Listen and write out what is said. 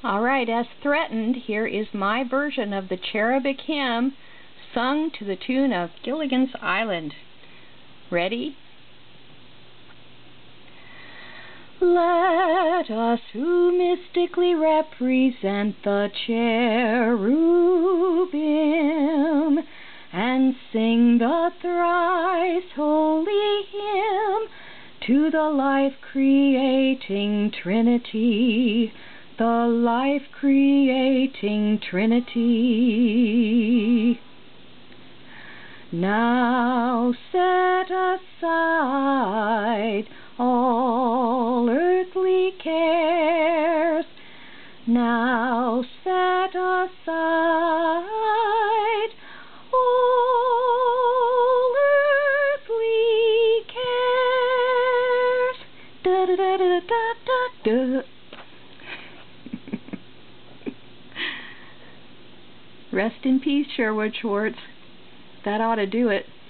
Alright, as threatened, here is my version of the Cherubic hymn sung to the tune of Gilligan's Island. Ready? Let us who mystically represent the cherubim and sing the thrice holy hymn to the life-creating Trinity, the life-creating Trinity. Now set aside all earthly cares. Now set aside all earthly cares. Da da da da da da da. Rest in peace, Sherwood Schwartz. That ought to do it.